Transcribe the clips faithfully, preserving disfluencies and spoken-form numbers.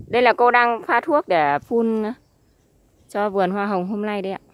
Đây là cô đang pha thuốc để phun cho vườn hoa hồng hôm nay đấy ạ.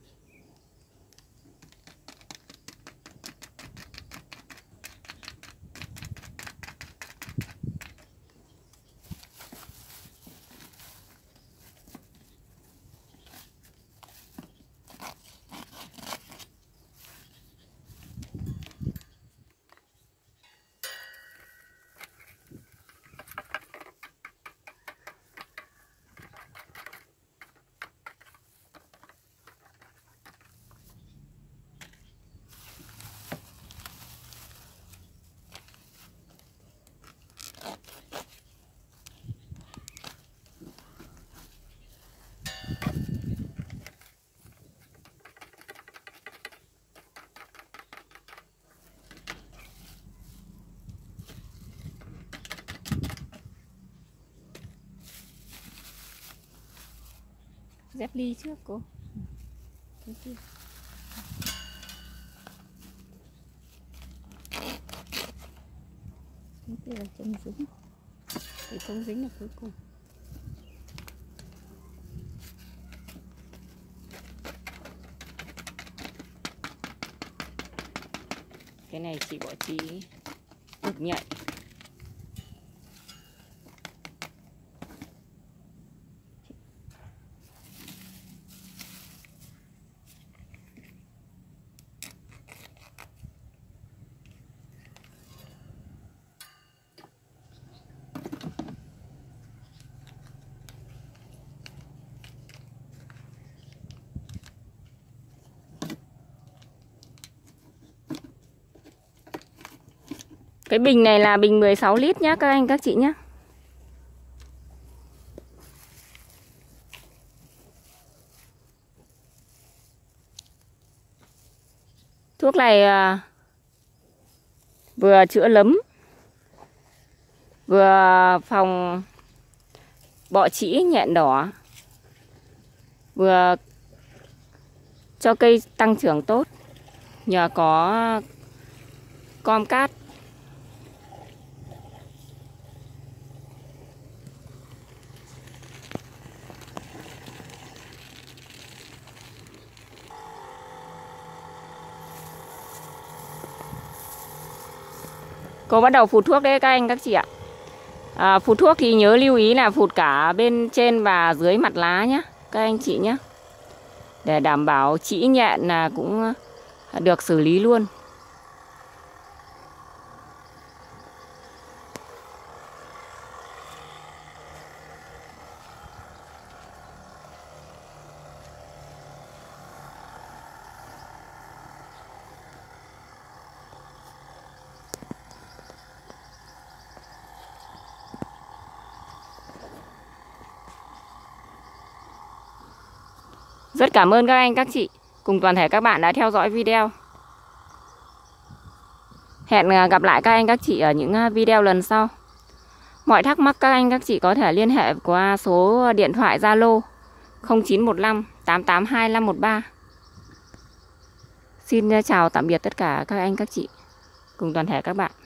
Dép ly trước cô. Cái kia. Cái kia là chân dính. Thì không dính là cuối cùng. Cái này chị bỏ trí cực nhạy. Cái bình này là bình mười sáu lít nhá các anh các chị nhé. Thuốc này vừa chữa lấm, vừa phòng bọ trĩ nhện đỏ, vừa cho cây tăng trưởng tốt nhờ có Comcast. Cô bắt đầu phụt thuốc đấy các anh các chị ạ. À, phụt thuốc thì nhớ lưu ý là phụt cả bên trên và dưới mặt lá nhé các anh chị nhé, để đảm bảo trĩ nhện là cũng được xử lý luôn. Rất cảm ơn các anh các chị cùng toàn thể các bạn đã theo dõi video. Hẹn gặp lại các anh các chị ở những video lần sau. Mọi thắc mắc các anh các chị có thể liên hệ qua số điện thoại Zalo không chín một năm tám tám hai năm một ba. Xin chào tạm biệt tất cả các anh các chị cùng toàn thể các bạn.